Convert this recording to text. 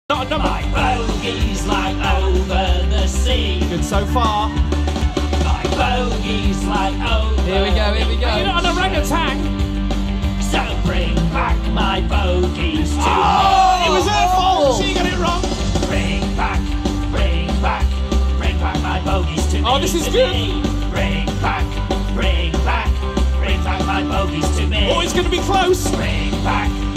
Not a number. My bogey's like over the sea. Good so far. My bogey's like over. Here we go, here we go. You're not an orangutan. So bring back my bogeys to Oh, it was her Oh. fault. She got it wrong. Bring back my bogeys to me. Oh, this is to good. me. Bring back my bogeys to me. Oh, it's going to be close. Bring back